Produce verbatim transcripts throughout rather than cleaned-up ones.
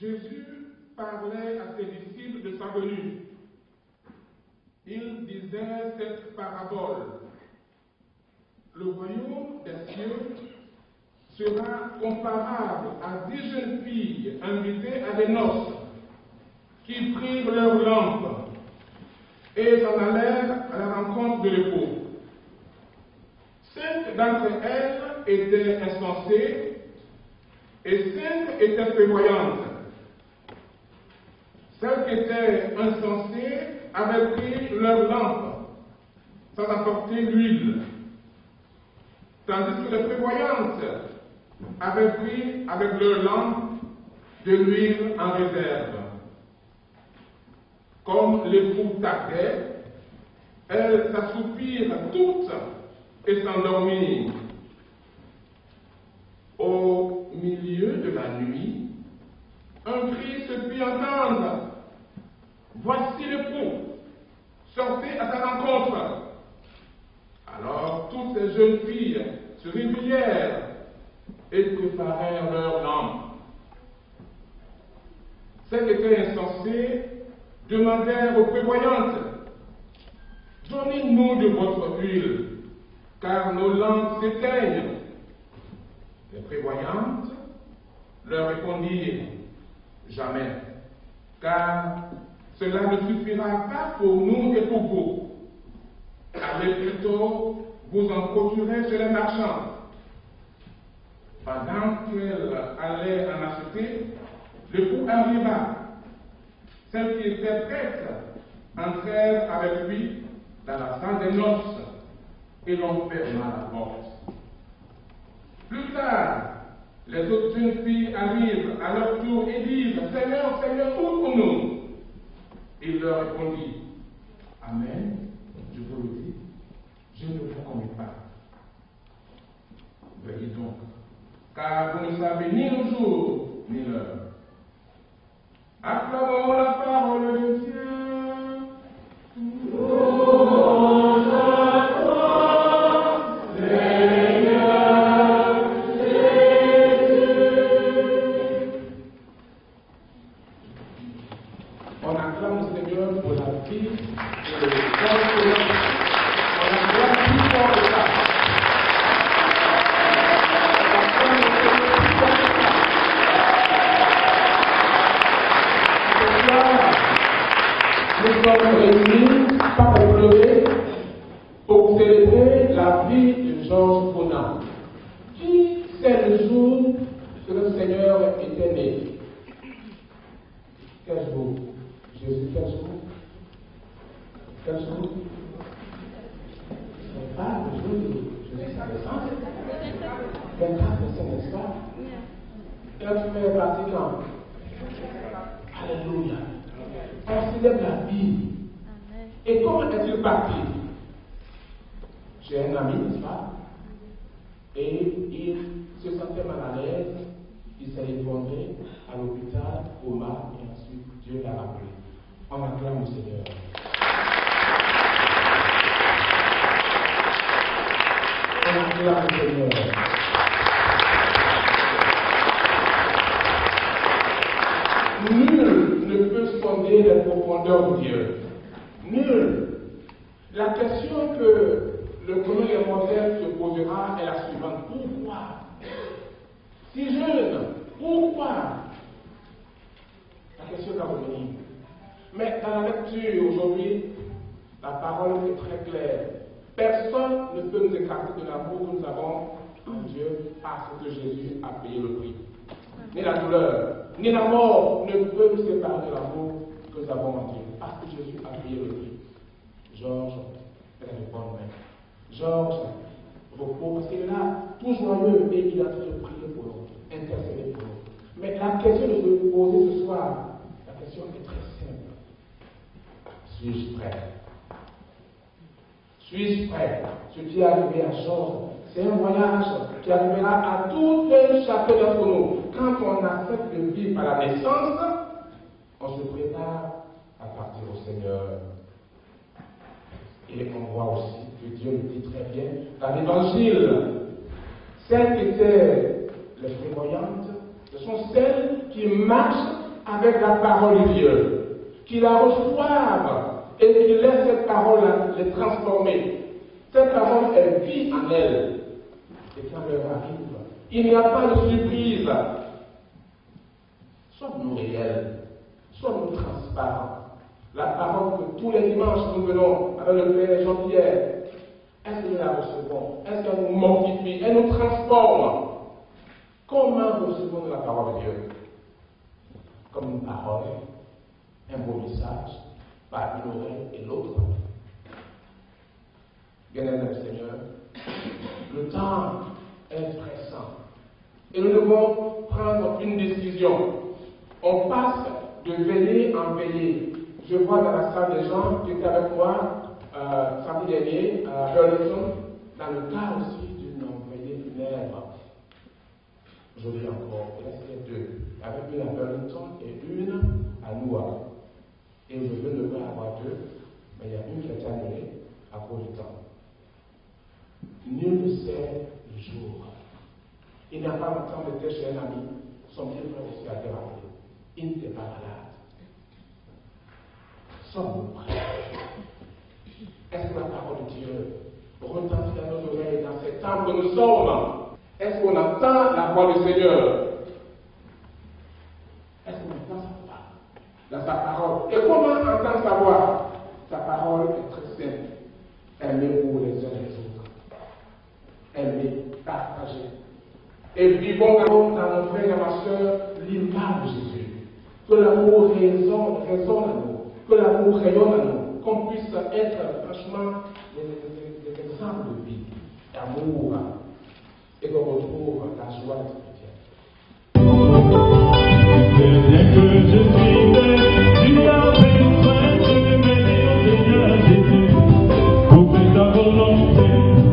Jésus parlait à ses disciples de sa venue. Il disait cette parabole. Le royaume des cieux sera comparable à dix jeunes filles invitées à des noces qui prirent leurs lampes et s'en allèrent à la rencontre de l'époux. Cinq d'entre elles étaient insensées et cinq étaient prévoyantes. Celles qui étaient insensées avaient pris leurs lampes sans apporter l'huile, tandis que les prévoyantes avaient pris avec leurs lampes de l'huile en réserve. Comme l'époux tardait, elles s'assoupirent toutes et s'endormirent. Au milieu de la nuit, un cri se fit entendre. Voici l'époux, sortez à sa rencontre. Alors toutes ces jeunes filles se réveillèrent et préparèrent leurs lampes. Celles qui étaient insensées demandèrent aux prévoyantes, donnez-nous de votre huile, car nos lampes s'éteignent. Les prévoyantes leur répondirent, jamais, car cela ne suffira pas pour nous et pour vous. Allez plutôt vous en procurer chez les marchands. Pendant qu'elle allait en acheter, l'époux arriva. Celles qui étaient prêtes entrèrent avec lui dans la salle des noces et l'on ferma la porte. Plus tard, les autres jeunes filles arrivent à leur tour et disent, Seigneur, Seigneur, ouvre-nous. Il leur répondit, Amen, je vous le dis, je ne vous connais pas. Veuillez donc, car vous ne savez ni le jour ni l'heure. Acclamons la parole de Dieu. Louange à toi, Seigneur Jésus. On acclame le Seigneur pour la vie et le temps. On acclame plus fort que ça. Nous sommes réunis, pas pour pleurer, pour célébrer la vie de Georges Ponant. Qui sait le jour que le Seigneur était né? Quel jour? Jésus, quel jour? Quel jour? Ce n'est pas le jour de Jésus sa naissance. vingt-quatre décembre, n'est-ce pas? Quand tu fais partie quand? Alléluia. On célèbre la vie. Et comment est-il parti? J'ai un ami, n'est-ce pas? Et il se sentait mal à l'aise. Il s'est retourné à l'hôpital, coma, et ensuite Dieu l'a rappelé. On acclame le Seigneur. On acclame le Seigneur. Nul ne peut sonder les profondeurs de Dieu. Nul. La question que le commun des mortels se posera est la suivante. Pourquoi? Si jeune, pourquoi? La question va revenir. Mais dans la lecture aujourd'hui, la parole est très claire. Personne ne peut nous écarter de l'amour que nous avons en Dieu parce que Jésus a payé le prix. Ni la douleur, ni la mort ne peuvent nous séparer de l'amour que nous avons en Dieu, parce que Jésus a payé le prix. Georges est dans les bonnes mains. Georges repose, parce qu'il est là, tout joyeux, et il est en train de prier pour nous, intercéder pour nous. Mais la question de se poser ce soir, la question est très simple. Suis-je prêt? Suis-je prêt? Ce qui est arrivé à Georges, c'est un voyage qui arrivera à tout un chacun d'entre nous. Quand on accepte de vivre par la naissance, on se prépare à partir au Seigneur. Et on voit aussi que Dieu le dit très bien dans l'Évangile. Celles qui étaient les prévoyantes, ce sont celles qui marchent avec la parole de Dieu, qui la reçoivent et qui laissent cette parole les transformer. Cette parole, elle vit en elle. Et quand l'heure arrive, il n'y a pas de surprise. Sommes-nous réels, sommes-nous transparents. La parole que tous les dimanches nous venons avec le Père Jean-Pierre, est-ce que nous la recevons? Est-ce qu'elle nous mortifie? Elle nous transforme. Comment recevons-nous la parole de Dieu? Comme une parole, un beau message, par une oreille et l'autre. Bien-aimé Seigneur, le temps est pressant. Et nous devons prendre une décision. On passe de veiller en veiller. Je vois dans la salle des gens qui étaient avec moi euh, samedi dernier à Burlington, dans le cas aussi d'une veillée funèbre. Aujourd'hui encore, il restait deux. Avec une à Burlington et une à Newark. Et aujourd'hui, ne pas avoir deux, mais il y a une qui a été annulée à cause du temps. Nul ne sait le jour. Il n'y a pas longtemps, j'étais chez un ami, son petit frère aussi a été rappelé. Il n'était pas malade. Sommes-nous prêts? Est-ce que la parole de Dieu retentit à nos oreilles dans ces temps que nous sommes? Est-ce qu'on entend la voix du Seigneur? Est-ce qu'on entend sa voix dans sa parole? Et comment entendre sa voix? Sa parole est très simple. Elle met pour les uns et les autres. Elle met partagée. Et vivons dans mon frère et ma soeur l'image de Jésus. Que l'amour résonne, résonne à nous. Que l'amour rayonne à nous. Qu'on puisse être franchement des, des, des exemples de vie, d'amour. Et qu'on retrouve la joie de Bien que je suis né, tu avais besoin de m'aimer, Seigneur Jésus, pour faire ta volonté.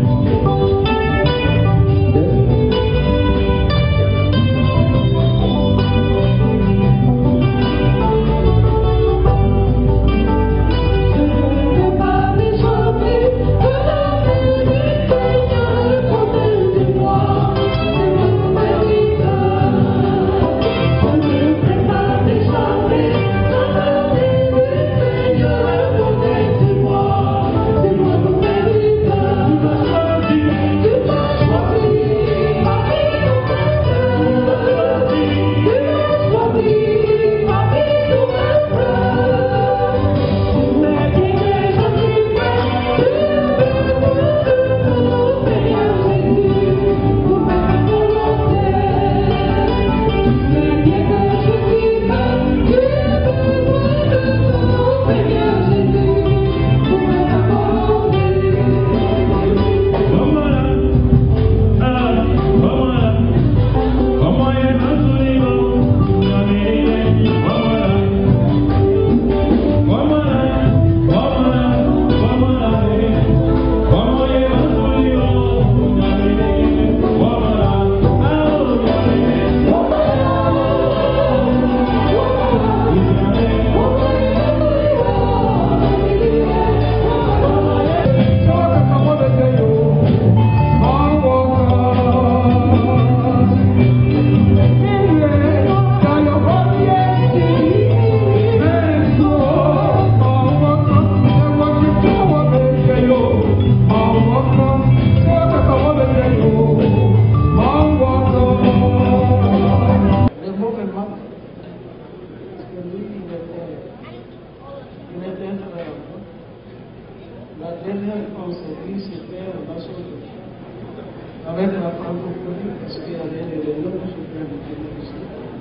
Avec la francophonie, parce qu'il y avait des réunions que je peux vous ici.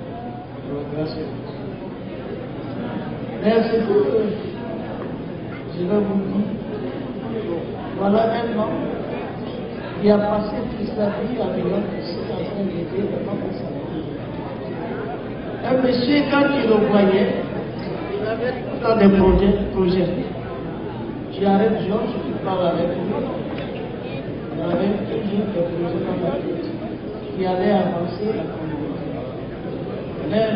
Grâce à Dieu. Mais c'est tout. Je vais vous dire. Voilà un homme qui a passé toute sa vie à Lyon, ici, en train d'aider le peuple salarié. Un monsieur, quand il le voyait, il avait dans des projets. projets. J'arrête Georges, je parle avec lui. Il avait toujours des projets dans la tête qui allaient avancer la communauté. Mais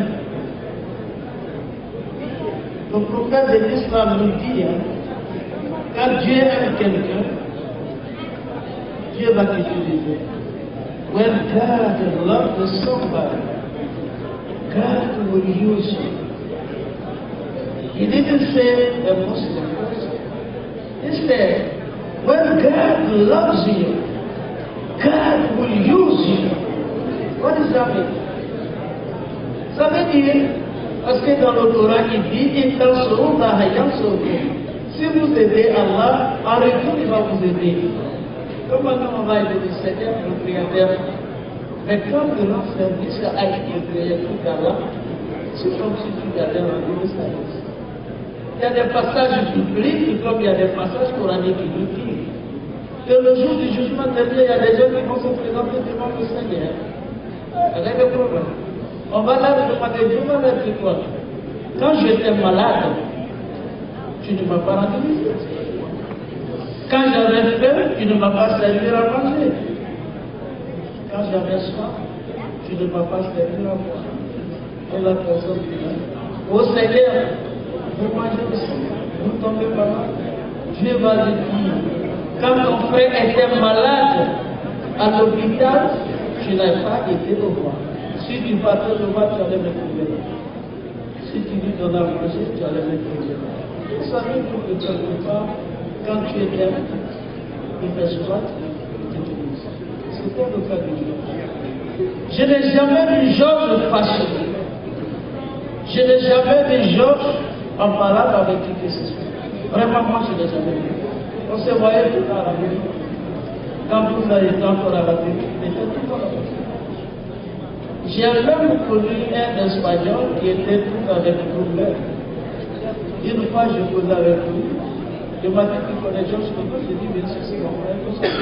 le prophète de l'islam nous dit, hein, quand Dieu aime quelqu'un, Dieu va t'utiliser. When God loves somebody, God will use you. He didn't say a Muslim person. He said, when God loves you, God will use you. What does that mean? Ça veut dire, parce que dans le Coran, il dit, si vous aidez Allah, en retour, il va vous aider. Comme maintenant on va aider le Seigneur, le Créateur. Mais quand tu rends service à le Créateur d'Allah, c'est comme si tu gardais un peu de service. Il y a des passages bibliques, comme il y a des passages coraniques qui nous disent que le jour du jugement dernier, il y a des gens qui vont se présenter devant le Seigneur. Rien de problème. On va là demander, Dieu m'a dit quoi? Quand j'étais malade, tu ne m'as pas rendu visite. Quand j'avais faim, tu ne m'as pas servi à manger. Quand j'avais soif, tu ne m'as pas servi à boire. Et la personne dit, oh Seigneur, vous mangez aussi, vous tombez malade. Dieu va lui dire, quand ton frère était malade à l'hôpital, tu n'as pas été au roi. Si tu partais le roi, tu allais me trouver. Si tu lui donnais à manger, tu allais me trouver. Vous savez que quelque part, quand tu es bien, il fait souvent, tu t'utilises. C'était le cas de Dieu. Je n'ai jamais vu Georges fâché. Je n'ai jamais vu Georges en parlant avec qui que ce soit. Vraiment, moi, je n'ai jamais vu. On se voyait tout à la maison. Quand vous avez été encore à la télé, il était tout à la maison. J'ai même connu un Espagnol qui était tout avec nous. Une fois, je posais avec lui. Il m'a dit qu'il connaît Georges Coco. J'ai dit, bien sûr, c'est mon frère.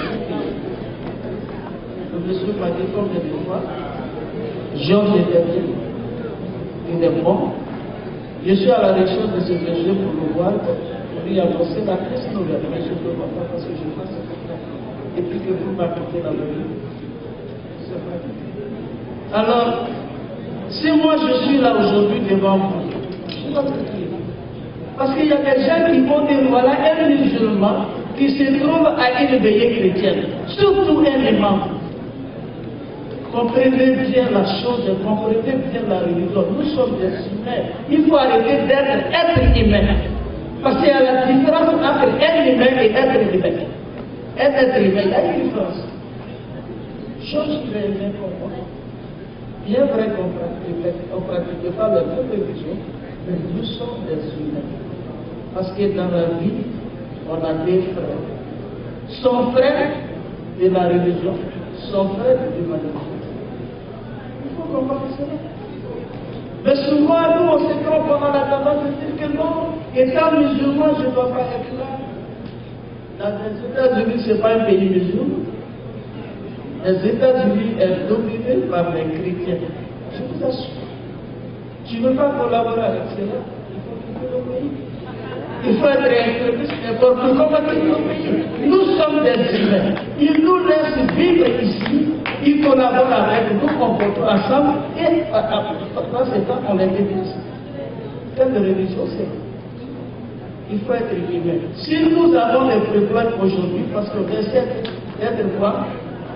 Le monsieur m'a dit combien de fois. Georges était bien. Il est bon. Je suis à la recherche de ce monsieur pour le voir. Pour lui annoncer la triste nouvelle. Mais je ne peux pas parce que je fasse ça. Et puis que vous m'apportez la vérité. C'est vrai. Alors, si moi je suis là aujourd'hui devant vous, je suis pas tranquille. Parce qu'il y a des gens qui vont dire, voilà un musulman qui se trouve à une veillée chrétienne, surtout un imam. Comprenez bien la chose, comprenez bien la religion. Nous sommes des humains. Il faut arrêter d'être être humain. Parce qu'il y a la différence entre être humain et être humain. Être être humain, il y a une différence. Chose qui est bien pour moi. Bien vrai qu'on ne pratique pas la même religion, mais nous sommes des humains. Parce que dans la vie, on a des frères. Son frère de la religion, son frère de l'humanité. Il faut comprendre cela. Mais souvent, nous, on se trompe, on a la tendance de dire que non, étant musulman, je ne dois pas être là. Dans les États-Unis, ce n'est pas un pays musulman. Les États-Unis sont dominés par les chrétiens. Je vous assure. Tu ne veux pas collaborer avec cela, il faut quitter le pays. Il faut être extrémiste pour combattre le pays. Nous sommes des humains. Ils nous laissent vivre ici. Ils collaborent avec nous, on compte ensemble. Et dans ce temps, on les dévise. Quelle religion c'est? Il faut être humain. Si nous avons des problèmes aujourd'hui, parce que vous êtes d'être quoi?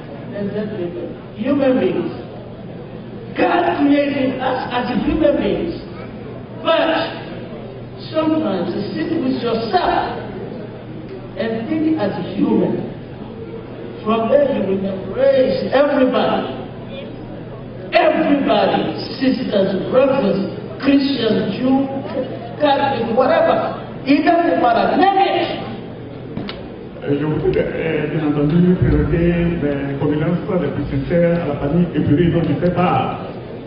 Human beings. God created us as human beings. But sometimes sit with yourself and think as a human. From there you will embrace everybody. Everybody, sisters, brothers, Christians, Jews, Catholics, whatever. It doesn't matter. Name it. Je voudrais bien entendu présenter mes condoléances les plus sincères à la famille épurée dont je fais part.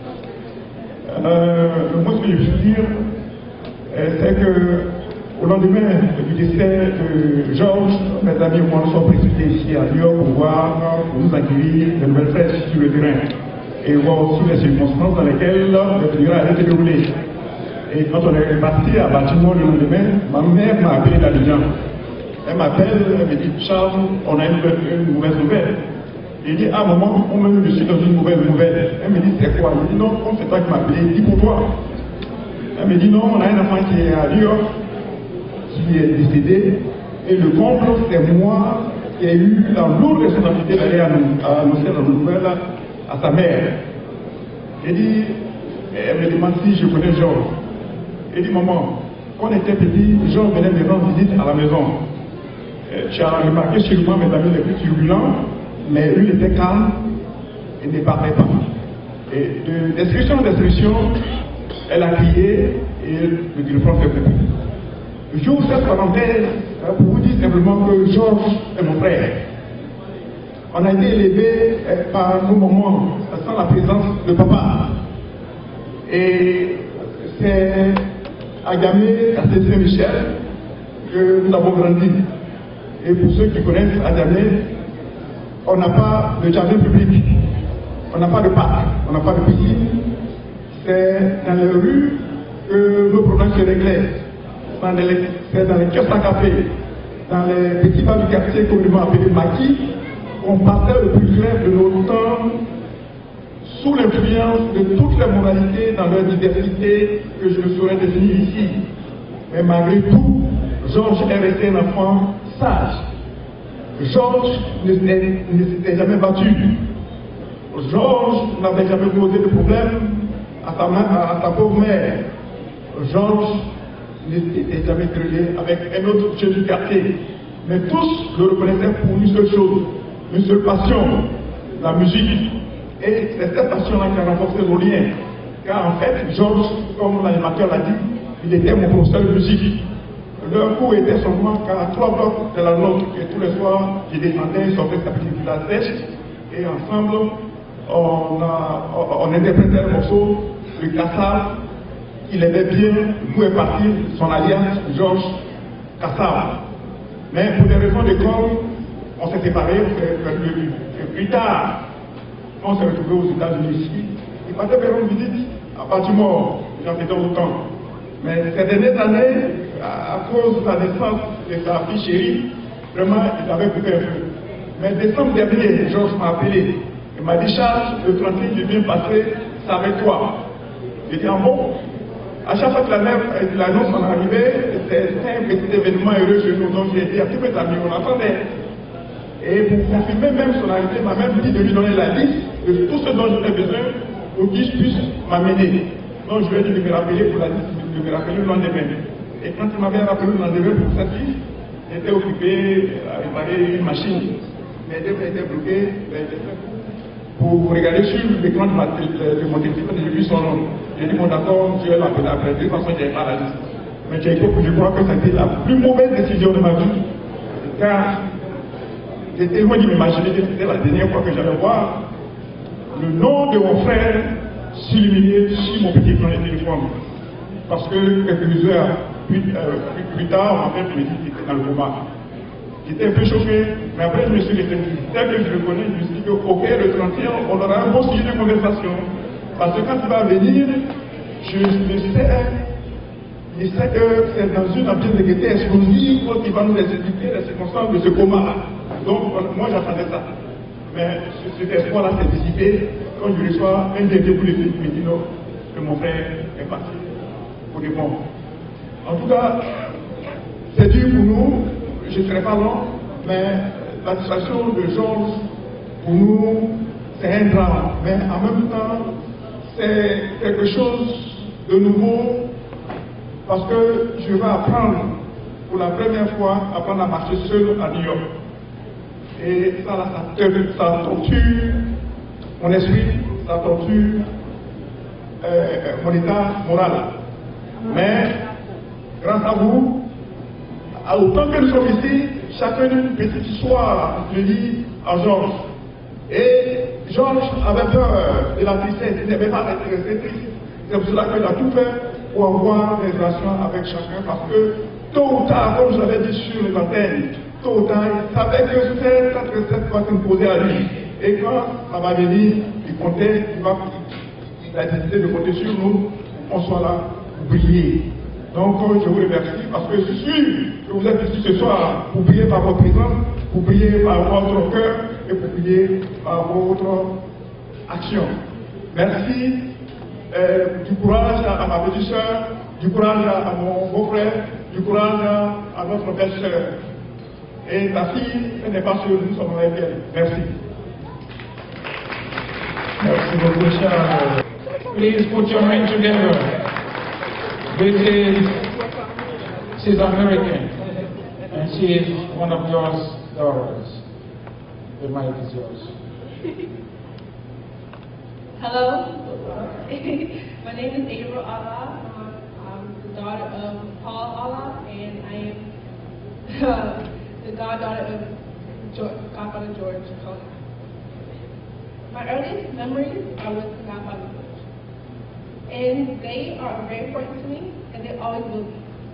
Euh, moi, ce que je veux dire, c'est que au lendemain du décès de Georges, mes amis et moi nous sommes précipités ici à New York pour voir, pour nous accueillir de nouvelles fêtes sur le terrain et voir aussi les circonstances dans lesquelles le funérail a été déroulé. Et quand on est parti à Baltimore le lendemain, ma mère m'a appelé d'Abidjan. Elle m'appelle, elle me dit, Charles, on a une, une mauvaise nouvelle. Il dit, à un moment, on me dit, je suis dans une mauvaise nouvelle. Elle me dit, c'est quoi? Je dis, non, c'est toi qui m'as appelé, dis pour toi. Elle me dit, non, on a un enfant qui est à New York, qui est décédé, et le comble, c'est moi qui ai eu la lourde responsabilité d'aller annoncer la nouvelle à sa mère. Elle dit, elle me demande si je connais Georges. Elle dit, maman, quand on était petit, les gens venaient me rendre visite à la maison. Euh, tu as remarqué sûrement mes amis les plus turbulents, mais lui il était calme et ne parlait pas. Et de description en description, elle a crié et le téléphone fait beaucoup. J'ouvre cette parenthèse pour vous dire simplement que Georges est mon frère. On a été élevés par nos moments sans la présence de papa. Et c'est à Gamé, à Saint-Michel, que nous avons grandi. Et pour ceux qui connaissent Adamé, on n'a pas de jardin public, on n'a pas de parc, on n'a pas de piscine. C'est dans les rues que nos problèmes se réglaient. C'est dans les kiosques à café, dans les petits bars du quartier communément appelés maquis, on partait le plus clair de nos temps sous l'influence de toutes les moralités dans leur diversité que je ne saurais définir ici. Mais malgré tout, Georges est resté un enfant sage. Georges ne s'était jamais battu. Georges n'avait jamais posé de problème à sa, à sa pauvre mère. Georges ne s'était jamais querellé avec un autre jeune du quartier. Mais tous le reconnaissaient pour une seule chose, une seule passion, la musique. Et c'est cette passion-là qui a renforcé nos liens. Car en fait, Georges, comme l'animateur l'a dit, il était mon professeur de musique. Leur cours était seulement qu'à trois blocs de la nôtre. Et tous les soirs, je descendais, ils sortaient sa petite villa sèche. Et ensemble, on, a, on, on interprétait le morceau, le Kassav. Il aimait bien, vous et partir, son alliance, Georges Kassav. Mais pour des raisons d'école, on s'est séparés, on s'est perdu. Et plus tard, on s'est retrouvés aux États-Unis ici. Il partait faire une visite à Baltimore, j'en étais autant. Mais ces dernières années, à cause de la naissance de sa fille chérie, vraiment, il avait coupé un peu. Mais décembre dernier, Georges m'a appelé. Il m'a dit, Charles, le trente et un, je viens passer, c'est avec toi. J'ai dit, ah bon? À chaque fois que l'annonce en arrivait, c'était un petit événement heureux chez nous. Donc j'ai dit à tous mes amis, on attendait. Et pour confirmer même son arrivée, il m'a même dit de lui donner la liste de tout ce dont j'avais besoin pour qu'il puisse m'amener. Donc je lui ai dit de me rappeler pour la liste, de me rappeler le lendemain. Et quand il m'avait rappelé le lendemain pour cette liste, j'étais occupé à réparer une machine. Mais elle était bloquée. Pour regarder sur l'écran de, de mon téléphone, j'ai vu son nom. J'ai dit, bon d'accord, je vais l'appeler après. De toute façon, je n'avais pas la liste. Mais je crois que c'était la plus mauvaise décision de ma vie. Car j'étais loin de m'imaginer que c'était la dernière fois que j'allais voir le nom de mon frère s'illuminer sur mon petit plan de téléphone. Parce que quelques heures plus, euh, plus, plus tard, en fait, je me dis qu'il était dans le coma. J'étais un peu choqué, mais après je me suis réfléchi. Tel que je le connais, je me suis dit ok, le trente et un, on aura un bon sujet de conversation. Parce que quand il va venir, je, je sais, je sais que c'est dans une ambiance de gaieté explosive qui va nous expliquer les circonstances de ce coma. Donc moi j'attendais ça. Mais cet espoir-là s'est dissipé quand je reçois un dernier coup de fil qui me dit non, que mon frère est parti pour des bons. En tout cas, c'est dur pour nous. Je ne serai pas long, mais la situation de Georges, pour nous, c'est un drame. Mais en même temps, c'est quelque chose de nouveau, parce que je vais apprendre, pour la première fois, apprendre à marcher seul à New York. Et ça, ça, ça torture mon esprit, ça torture euh, mon état moral. Mais, grâce à vous, autant que nous sommes ici, chacun une petite histoire je dis à Georges. Et Georges avait peur de la tristesse, il n'aimait pas être resté triste. C'est pour cela qu'il a tout fait pour avoir des relations avec chacun, parce que tôt ou tard, comme je l'avais dit sur les antennes, tôt ou tard, il savait que cette recette va s'imposer à lui. Et quand ça va venir, il comptait, il, va, il a décidé de compter sur nous, qu'on soit là pour briller. Donc, je vous remercie parce que je suis sûr que vous êtes ici ce soir pour briller par votre présence, pour briller par votre cœur et pour briller par votre action. Merci euh, du courage à, à ma petite soeur, du courage à, à mon beau-frère, du courage à, à notre belle soeur. Et ta fille, elle n'est pas seule, nous sommes avec elle. Merci. Merci beaucoup, Charles. Please put your hands together. This is She's American, and she is one of your daughters. The mic is yours. Hello, my name is April Allah. Um, I'm the daughter of Paul Allah, and I am uh, the goddaughter of George, Godfather George Conan. My earliest memories are with Godfather George, and they are very important to me, and they always will be.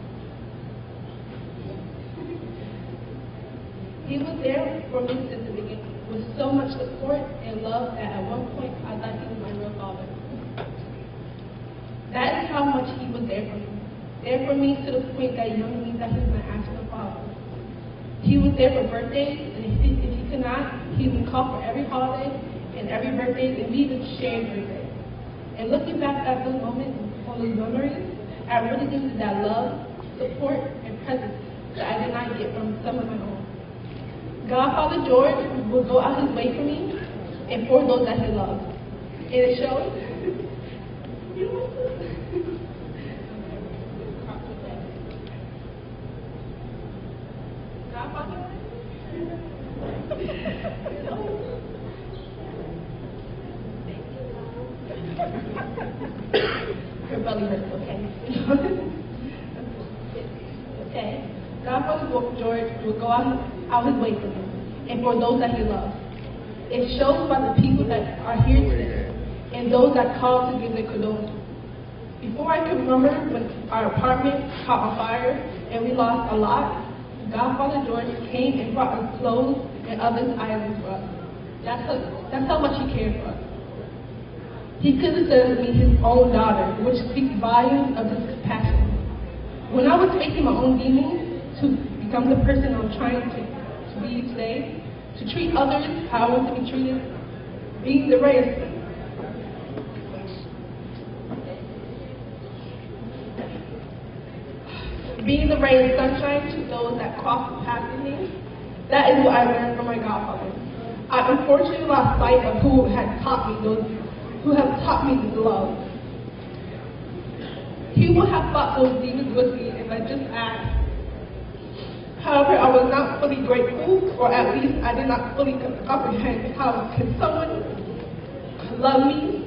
He was there for me since the beginning, with so much support and love that at one point I thought he was my real father. That is how much he was there for me. There for me to the point that young me that he was my actual father. He was there for birthdays, and if he, if he could not, he would call for every holiday and every birthday, and we would share birthdays. And looking back at those moments, on those memories, I really needed that love, support, and presence that I did not get from some of my own. Godfather George will go out his way for me and for those that he loves. And it shows. Godfather? Your belly hurts, okay? Okay. Godfather George will go out, out his way for me and for those that he loves. It shows by the people that are here today and those that call to give their condolences. Before I can remember when our apartment caught on fire and we lost a lot, Godfather George came and brought us clothes and other items for us. That's how, that's how much he cared for us. He considered me his own daughter, which speaks volumes of his compassion. When I was facing my own demons, to become the person I'm trying to, to be today, to treat others how I want to be treated, being the ray of being the ray of sunshine to those that cross the path with me, that is what I learned from my godfather. I unfortunately lost sight of who had taught me those, who have taught me this love. He would have fought those demons with me if I just asked. However, I was not fully grateful, or at least I did not fully comprehend how can someone love me.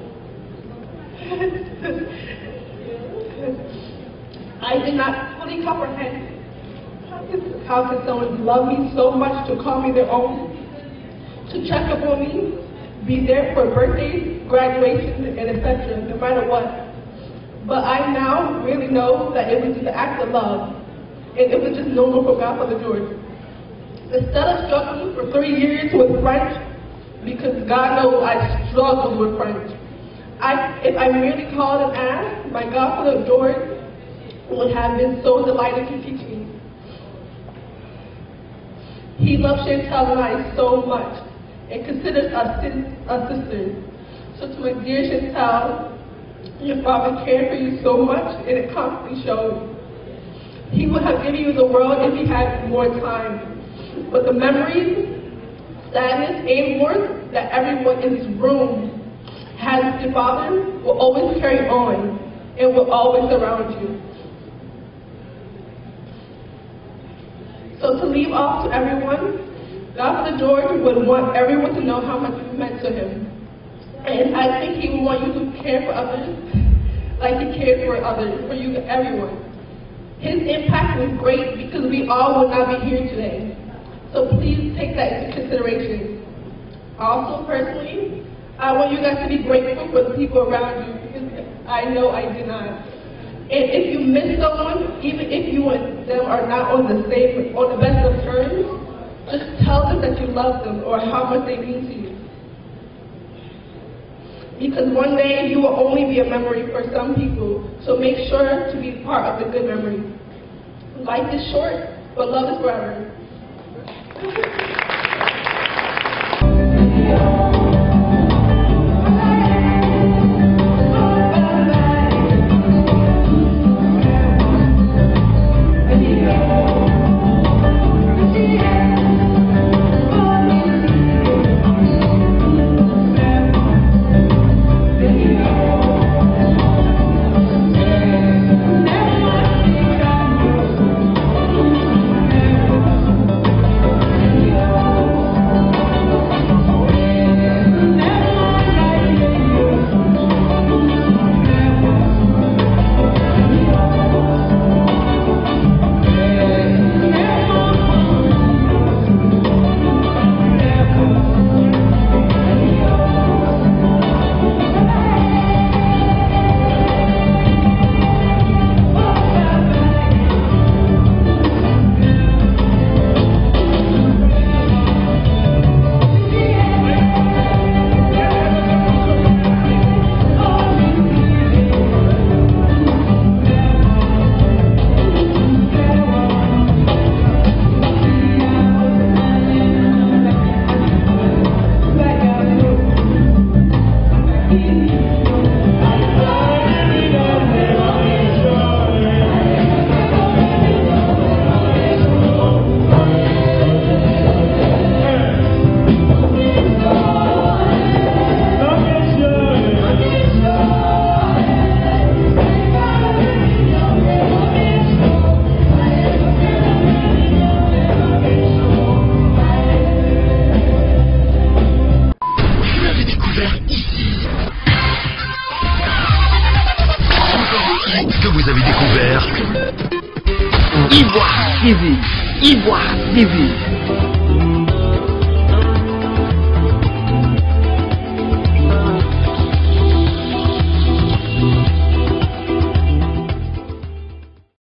I did not fully comprehend how can, how can someone love me so much to call me their own, to check up on me, be there for birthdays, graduations, and et cetera, no matter what. But I now really know that it was the act of love. And it was just normal for Godfather George. Instead of struggling for three years with French, because God knows I struggled with French, I, if I merely called and asked, my Godfather George would have been so delighted to teach me. He loved Chantal and I so much and considers us, us sisters. So to my dear Chantal, your father cared for you so much and it constantly showed. He would have given you the world if he had more time. But the memories, sadness, and warmth that everyone in this room has with your father will always carry on and will always surround you. So to leave off to everyone, Godfather George would want everyone to know how much you meant to him. And I think he would want you to care for others like he cared for others, for you, everyone. His impact was great because we all would not be here today. So please take that into consideration. Also, personally, I want you guys to be grateful for the people around you because I know I did not. And if you miss someone, even if you and them are not on the same, on the best of terms, just tell them that you love them or how much they mean to you. Because one day you will only be a memory for some people, so make sure to be part of the good memory. Life is short, but love is forever. Ivoire T V, Ivoire T V.